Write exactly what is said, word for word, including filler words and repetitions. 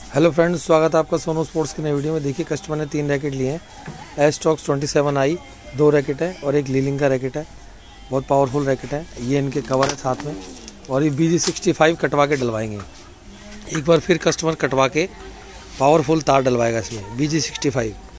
Hello friends, स्वागत है आपका सोनू स्पोर्ट्स की नई वीडियो में। देखिए, कस्टमर ने तीन रैकेट लिए हैं। एस्टॉक्स ट्वेंटी सेवन आई दो रैकेट है और एक लीलिंग का रैकेट है। बहुत पावरफुल रैकेट है। ये इनके कवर है साथ में, और ये बी जी सिक्सटी फाइव कटवा के डलवाएंगे। एक बार फिर कस्टमर कटवा के पावरफुल तार डलवाएगा इसमें बी जी सिक्सटी फाइव।